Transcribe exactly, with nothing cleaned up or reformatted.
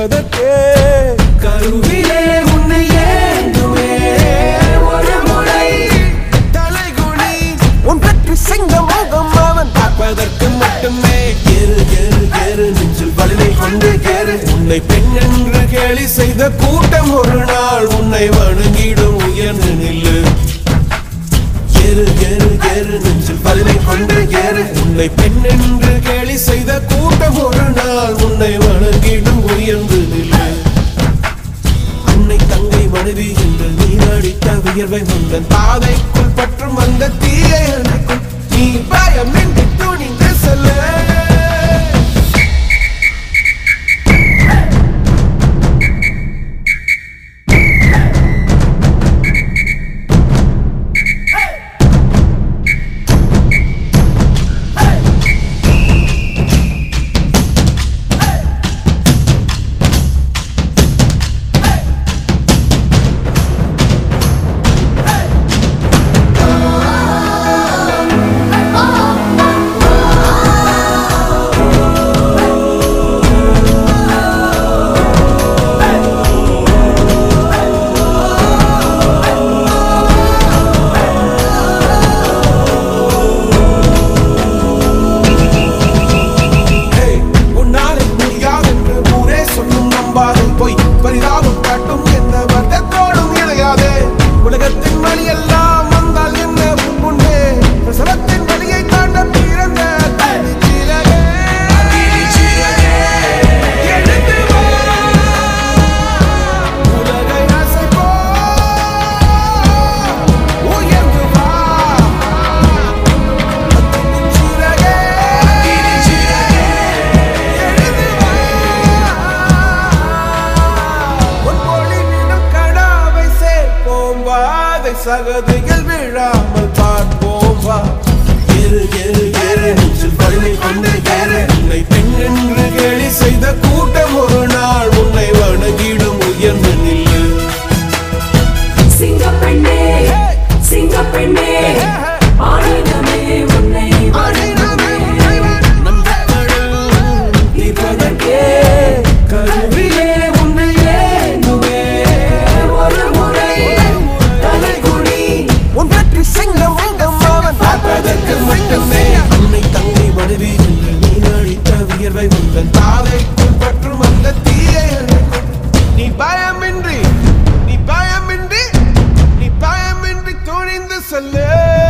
தீர்ப்பதற்கே கருவிலே உன்னை ஏந்துமே ஒரு முறை தலைகுனி உன் பற்றி செங்க முகம் அவன் பார்ப்பதற்கு மட்டுமே ஏறு ஏறு ஏறு நெஞ்சில் வலிமை கொண்டு ஏறு உன்னை பெண் என்று கேலி செய்த கூட்டம் ஒரு நாள் உன்னை வணங்கிடும் உயர்ந்து நில்லு ஏறு ஏறு ஏறு நெஞ்சில் வலிமை கொண்டு ஏறு உன்னை பெண் என்று கேலி செய்த கூட்டம் ஒரு நாள் உன்னை வணங்கிடும் உயர்ந்து நில்லு அன்னை தங்கை மனைவி என்று நீ அடித்த வியர்வை முந்தன் பாதைக்குள் பற்றும் அந்த தீயை அணைக்கும் நீ பயமின்றி துணிந்து செல்ல சகதியில் விழாமல் பார்ப்போம் வா ஏறு ஏறு ஏறு நெஞ்சில் வலிமை கொண்டு ஏறு உன்னை பெண் என்று கேலி செய்த கூட்டம் ஒரு நாள் உன்னை வணங்கிடும் உயர்ந்து நில்லு சிங்கப்பெண்ணே சிங்கப்பெண்ணே ஆடினமே உன்னை தீர்ப்பதற்கே கருவிலே உன்னை ஏந்துமே ஒரு முறை உன் பற்றி செங்க முகம் அவன் பார்ப்பதற்கு மட்டுமே அன்னை தங்கை மனைவி என்று நீ அடித்த வியர்வை உந்தன் பாதைக்குள் பற்றும் அந்த தீயை அணைக்கும் நீ பயமின்றி நீ பயமின்றி நீ பயமின்றி துணிந்து செல்ல